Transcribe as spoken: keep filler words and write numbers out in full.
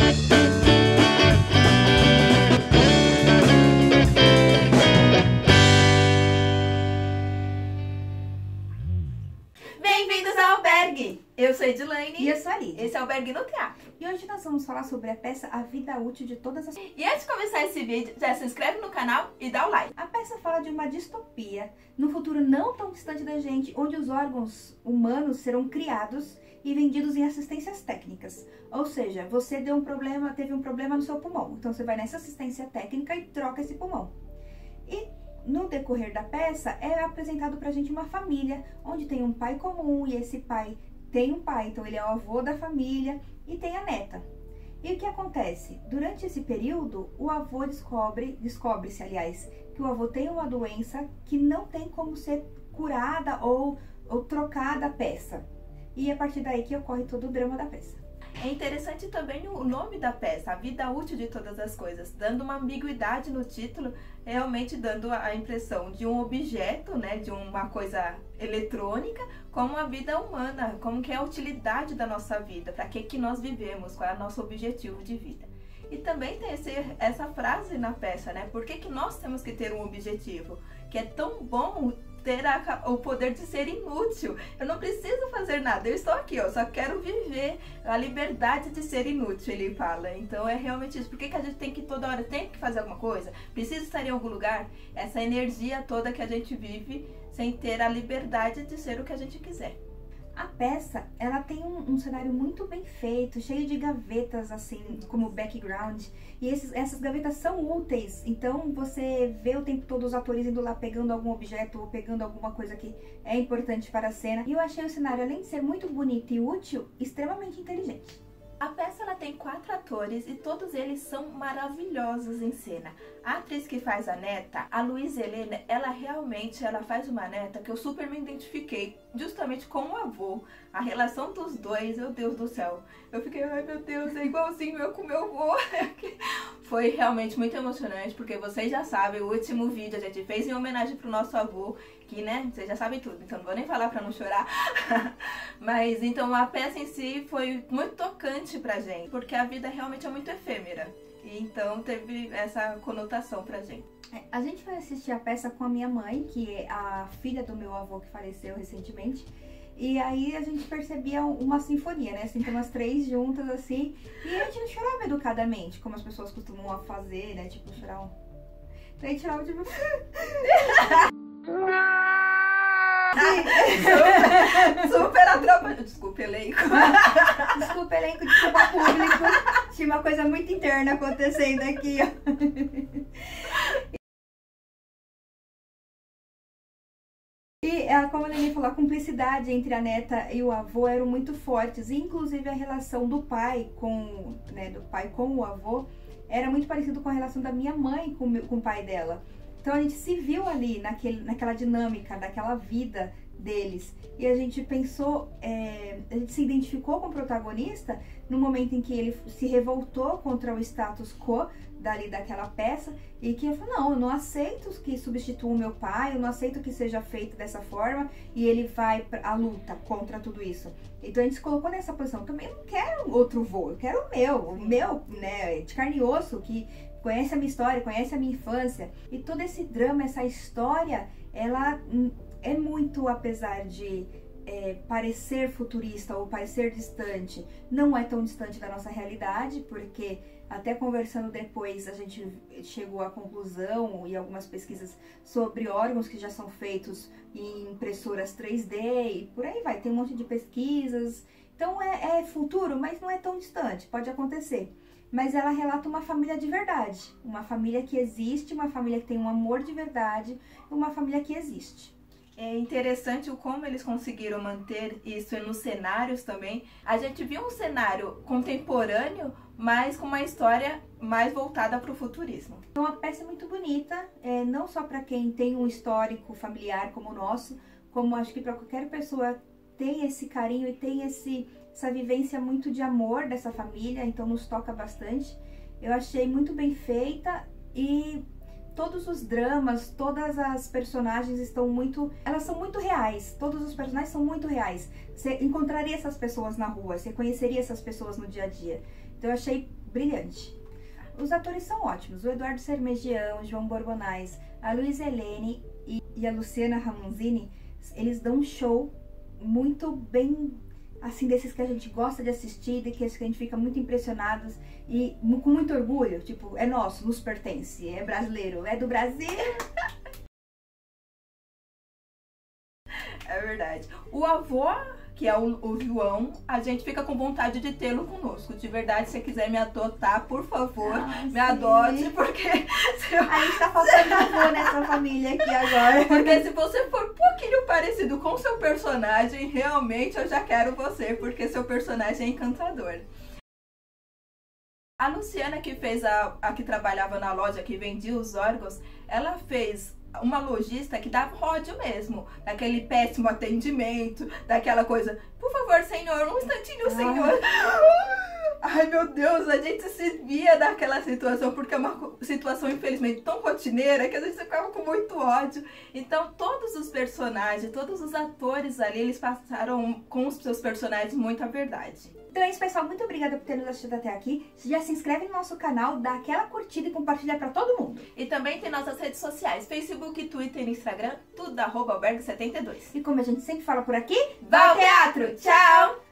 Bem-vindos ao Albergue! Eu sou Edilane. E eu sou a Lídia. Esse é o Albergue no Teatro. E hoje nós vamos falar sobre a peça A Vida Útil de Todas as... E antes de começar esse vídeo, já se inscreve no canal e dá o like. A peça fala de uma distopia, no futuro não tão distante da gente, onde os órgãos humanos serão criados e vendidos em assistências técnicas. Ou seja, você deu um problema, teve um problema no seu pulmão. Então você vai nessa assistência técnica e troca esse pulmão. E no decorrer da peça é apresentado pra gente uma família, onde tem um pai comum e esse pai tem um pai, então ele é o avô da família e tem a neta. E o que acontece? Durante esse período, o avô descobre, descobre-se, aliás, que o avô tem uma doença que não tem como ser curada ou, ou trocada a peça. E é a partir daí que ocorre todo o drama da peça. É interessante também o nome da peça, A Vida Útil de Todas as Coisas, dando uma ambiguidade no título, realmente dando a impressão de um objeto, né, de uma coisa eletrônica, como a vida humana, como que é a utilidade da nossa vida, para que que nós vivemos, qual é o nosso objetivo de vida. E também tem esse, essa frase na peça, né, por que que nós temos que ter um objetivo, que é tão bom ter a, o poder de ser inútil. Eu não preciso fazer nada, eu estou aqui, ó, só quero viver a liberdade de ser inútil, ele fala. Então é realmente isso. Por que que a gente tem que toda hora, tem que fazer alguma coisa? Precisa estar em algum lugar? Essa energia toda que a gente vive sem ter a liberdade de ser o que a gente quiser. A peça, ela tem um, um cenário muito bem feito, cheio de gavetas, assim, como background. E esses, essas gavetas são úteis, então você vê o tempo todo os atores indo lá pegando algum objeto ou pegando alguma coisa que é importante para a cena. E eu achei o cenário, além de ser muito bonito e útil, extremamente inteligente. A peça ela tem quatro atores e todos eles são maravilhosos em cena. A atriz que faz a neta, a Luísa Helena, ela realmente ela faz uma neta que eu super me identifiquei, justamente com o avô. A relação dos dois, meu Deus do céu. Eu fiquei, ai meu Deus, é igualzinho eu com meu avô. Foi realmente muito emocionante, porque vocês já sabem, o último vídeo a gente fez em homenagem pro nosso avô, que, né, vocês já sabem tudo, então não vou nem falar pra não chorar. Mas, então, a peça em si foi muito tocante pra gente, porque a vida realmente é muito efêmera. E, então, teve essa conotação pra gente. É, a gente foi assistir a peça com a minha mãe, que é a filha do meu avô que faleceu recentemente. E aí a gente percebia uma sinfonia, né? Assim, umas três juntas, assim. E a gente não chorava educadamente, como as pessoas costumam fazer, né? Tipo, chorar um... Então a gente chorava, tipo... super, super atrapalhado. Desculpa, elenco. Desculpa, elenco, desculpa, público. Tinha uma coisa muito interna acontecendo aqui, ó. E, como a Nenê falou, a cumplicidade entre a neta e o avô eram muito fortes. E, inclusive, a relação do pai com, né, do pai com o avô era muito parecido com a relação da minha mãe com, com o pai dela. Então, a gente se viu ali, naquele, naquela dinâmica, daquela vida deles. E a gente pensou, é, a gente se identificou com o protagonista no momento em que ele se revoltou contra o status quo dali daquela peça e que ele falou, não, eu não aceito que substitua o meu pai, eu não aceito que seja feito dessa forma, e ele vai à luta contra tudo isso. Então a gente se colocou nessa posição, também não quero outro vô, eu quero o meu, o meu, né, de carne e osso, que conhece a minha história, conhece a minha infância. E todo esse drama, essa história, ela é muito, apesar de é, parecer futurista ou parecer distante, não é tão distante da nossa realidade, porque até conversando depois a gente chegou à conclusão e algumas pesquisas sobre órgãos que já são feitos em impressoras três D e por aí vai, tem um monte de pesquisas. Então é, é futuro, mas não é tão distante, pode acontecer. Mas ela relata uma família de verdade, uma família que existe, uma família que tem um amor de verdade, uma família que existe. É interessante o como eles conseguiram manter isso nos cenários também. A gente viu um cenário contemporâneo, mas com uma história mais voltada para o futurismo. Então a peça é muito bonita, é, não só para quem tem um histórico familiar como o nosso, como acho que para qualquer pessoa tem esse carinho e tem esse, essa vivência muito de amor dessa família, então nos toca bastante. Eu achei muito bem feita e todos os dramas, todas as personagens estão muito... Elas são muito reais, todos os personagens são muito reais. Você encontraria essas pessoas na rua, você conheceria essas pessoas no dia a dia. Então eu achei brilhante. Os atores são ótimos, o Eduardo Sermegião, o João Borbonais, a Luísa Helene e, e a Luciana Ramonzini, eles dão um show muito bem, assim, desses que a gente gosta de assistir, de que a gente fica muito impressionados e com muito orgulho, tipo, é nosso, nos pertence, é brasileiro, é do Brasil. É verdade. O avô, que é o, o João, a gente fica com vontade de tê-lo conosco. De verdade, se você quiser me adotar, por favor, ah, me sim. adote, porque... Eu... A gente tá faltando avô nessa família aqui agora. Porque se você for um pouquinho parecido com seu personagem, realmente eu já quero você, porque seu personagem é encantador. A Luciana, que fez a, a que trabalhava na loja, que vendia os órgãos, ela fez uma lojista que dava ódio mesmo, daquele péssimo atendimento, daquela coisa, por favor, senhor, um instantinho, senhor. Ai, meu Deus, a gente se via daquela situação, porque é uma situação, infelizmente, tão rotineira que a gente ficava com muito ódio. Então, todos os personagens, todos os atores ali, eles passaram com os seus personagens muita verdade. Então é isso, pessoal. Muito obrigada por ter nos assistido até aqui. Já se inscreve no nosso canal, dá aquela curtida e compartilha pra todo mundo. E também tem nossas redes sociais, Facebook, Twitter e Instagram, tudo arroba albergue setenta e dois. E como a gente sempre fala por aqui, vá ao teatro! Tchau!